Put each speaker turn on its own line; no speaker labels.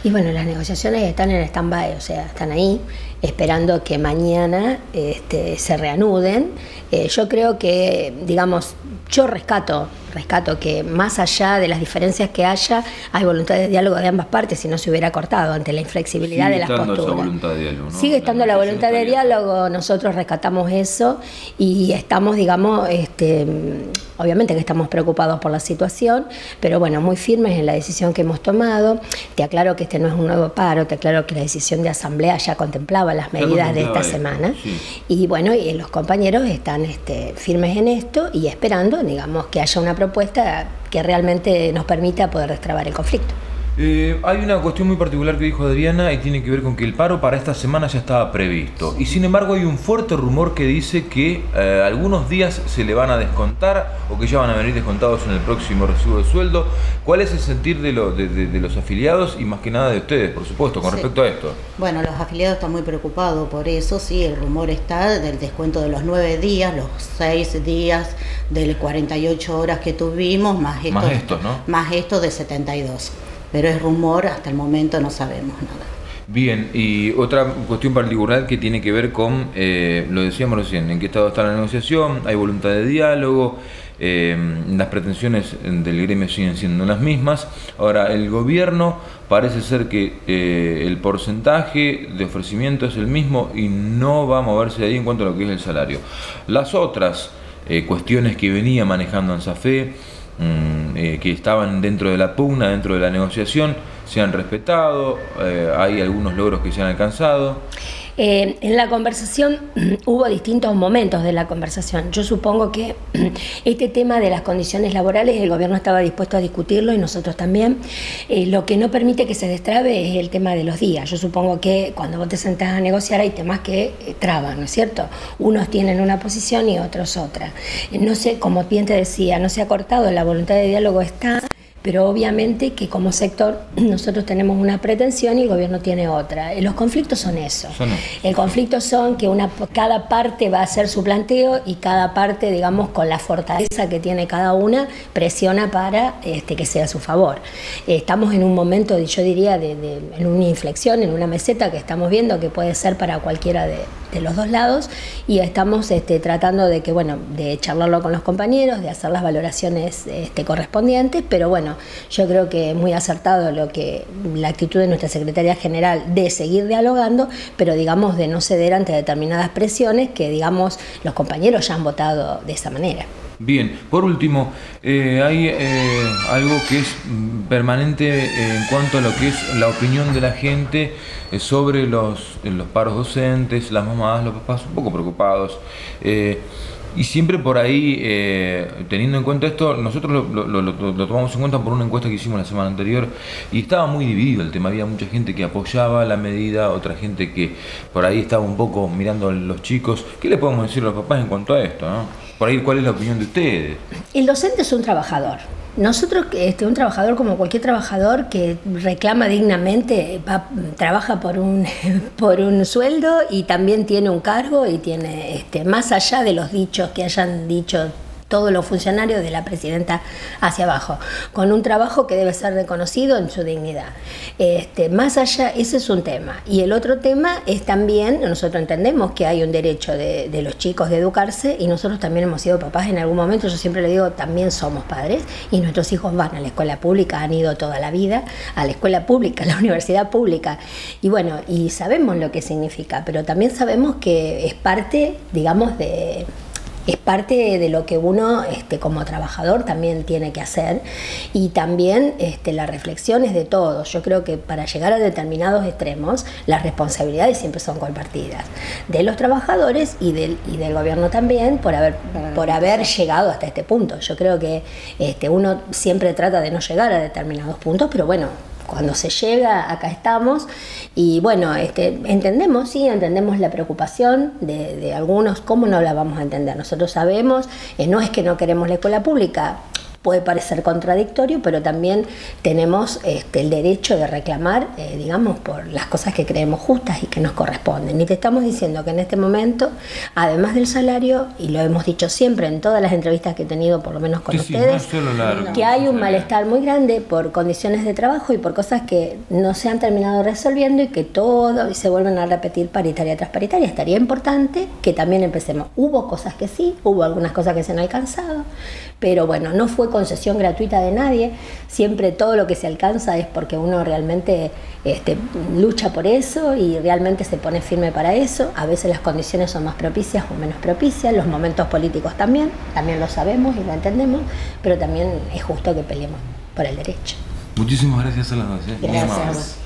Y bueno, las negociaciones están en stand-by, o sea, están ahí esperando que mañana se reanuden. Yo creo que, digamos, yo rescato que más allá de las diferencias que haya, hay voluntad de diálogo de ambas partes, si no se hubiera cortado ante la inflexibilidad de las posturas.
Esa voluntad de diálogo, ¿no?
Sigue estando la voluntad de diálogo, nosotros rescatamos eso y estamos, digamos, obviamente que estamos preocupados por la situación, pero bueno, muy firmes en la decisión que hemos tomado. Te aclaro que este no es un nuevo paro, te aclaro que la decisión de asamblea ya contemplaba las medidas de esta semana. Sí. Y bueno, y los compañeros están firmes en esto y esperando, digamos, que haya una propuesta que realmente nos permita poder destrabar el conflicto.
Hay una cuestión muy particular que dijo Adriana y tiene que ver con que el paro para esta semana ya estaba previsto. Y sin embargo hay un fuerte rumor que dice que algunos días se le van a descontar o que ya van a venir descontados en el próximo recibo de sueldo. ¿Cuál es el sentir de los afiliados y más que nada de ustedes, por supuesto, con respecto a esto?
Bueno, los afiliados están muy preocupados por eso, sí, el rumor está del descuento de los 9 días, los 6 días de 48 horas que tuvimos, más esto de 72. Pero es rumor, hasta el momento no sabemos nada.
Bien, y otra cuestión particular que tiene que ver con, lo decíamos recién, en qué estado está la negociación, hay voluntad de diálogo, las pretensiones del gremio siguen siendo las mismas. Ahora, el gobierno parece ser que el porcentaje de ofrecimiento es el mismo y no va a moverse de ahí en cuanto a lo que es el salario. Las otras cuestiones que venía manejando ANSAFE, que estaban dentro de la pugna, dentro de la negociación, se han respetado, hay algunos logros que se han alcanzado.
En la conversación hubo distintos momentos de la conversación. Yo supongo que este tema de las condiciones laborales el gobierno estaba dispuesto a discutirlo y nosotros también. Lo que no permite que se destrabe es el tema de los días. Yo supongo que cuando vos te sentás a negociar hay temas que traban, ¿no es cierto? Unos tienen una posición y otros otra. No sé, como bien te decía, no se ha cortado, la voluntad de diálogo está, pero obviamente que como sector nosotros tenemos una pretensión y el gobierno tiene otra. Los conflictos son eso. El conflicto son que cada parte va a hacer su planteo y cada parte, digamos, con la fortaleza que tiene cada una, presiona para que sea a su favor. Estamos en un momento, yo diría, en una inflexión, en una meseta que estamos viendo que puede ser para cualquiera de los dos lados y estamos tratando de que, bueno, de charlarlo con los compañeros, de hacer las valoraciones correspondientes, pero bueno, yo creo que es muy acertado la actitud de nuestra secretaria general de seguir dialogando, pero digamos de no ceder ante determinadas presiones que, digamos, los compañeros ya han votado de esa manera.
Bien, por último, hay algo que es permanente en cuanto a lo que es la opinión de la gente sobre los paros docentes, las mamás, los papás un poco preocupados. Y siempre por ahí, teniendo en cuenta esto, nosotros lo tomamos en cuenta por una encuesta que hicimos la semana anterior y estaba muy dividido el tema. Había mucha gente que apoyaba la medida, otra gente que por ahí estaba un poco mirando a los chicos. ¿Qué le podemos decir a los papás en cuanto a esto, no? Por ahí, ¿cuál es la opinión de ustedes?
El docente es un trabajador. Nosotros, un trabajador como cualquier trabajador que reclama dignamente, trabaja por un sueldo y también tiene un cargo y tiene, más allá de los dichos que hayan dicho todos los funcionarios de la presidenta hacia abajo, con un trabajo que debe ser reconocido en su dignidad. Más allá, ese es un tema. Y el otro tema es también, nosotros entendemos que hay un derecho de los chicos de educarse y nosotros también hemos sido papás en algún momento, yo siempre le digo, también somos padres y nuestros hijos van a la escuela pública, han ido toda la vida a la escuela pública, a la universidad pública. Y bueno, y sabemos lo que significa, pero también sabemos que es parte, digamos, es parte de lo que uno como trabajador también tiene que hacer y también la reflexión es de todos. Yo creo que para llegar a determinados extremos las responsabilidades siempre son compartidas de los trabajadores y del gobierno también por haber llegado hasta este punto. Yo creo que uno siempre trata de no llegar a determinados puntos, pero bueno, cuando se llega, acá estamos y bueno, entendemos la preocupación de algunos, ¿cómo no la vamos a entender? Nosotros sabemos, no es que no queremos la escuela pública, puede parecer contradictorio, pero también tenemos el derecho de reclamar, digamos, por las cosas que creemos justas y que nos corresponden. Y te estamos diciendo que en este momento, además del salario, y lo hemos dicho siempre en todas las entrevistas que he tenido, por lo menos con ustedes, que hay un malestar muy grande por condiciones de trabajo y por cosas que no se han terminado resolviendo y que todo se vuelven a repetir paritaria tras paritaria. Estaría importante que también empecemos. Hubo cosas que sí, hubo algunas cosas que se han alcanzado, pero bueno, no fue concesión gratuita de nadie. Siempre todo lo que se alcanza es porque uno realmente lucha por eso y realmente se pone firme para eso. A veces las condiciones son más propicias o menos propicias, los momentos políticos también lo sabemos y lo entendemos, pero también es justo que peleemos por el derecho.
Muchísimas gracias a las dos.
Gracias.